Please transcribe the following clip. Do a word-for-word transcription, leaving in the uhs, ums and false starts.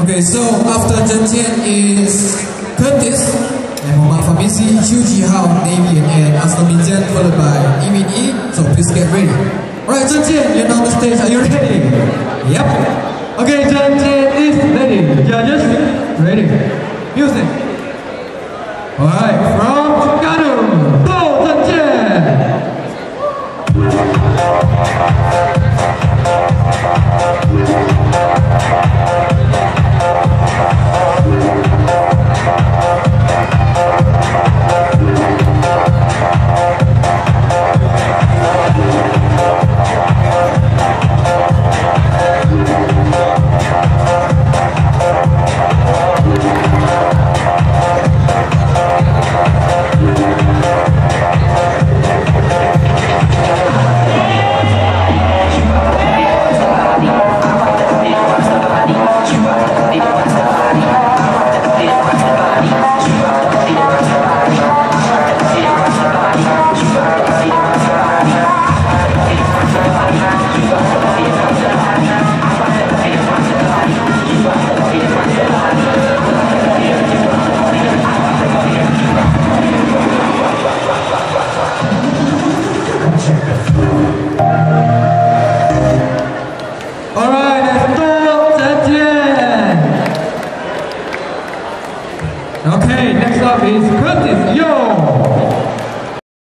Okay, so after Zhen Jian is Curtis, and Muhammad Famisi, Xiu Jihao, Navian, and Aslam Jian, followed by Imin E. So please get ready. Alright, Zhen Jian, you're on the stage. Are you ready? Yep. Okay, Zhen Jian is ready. Judges, ready. Music. Alright.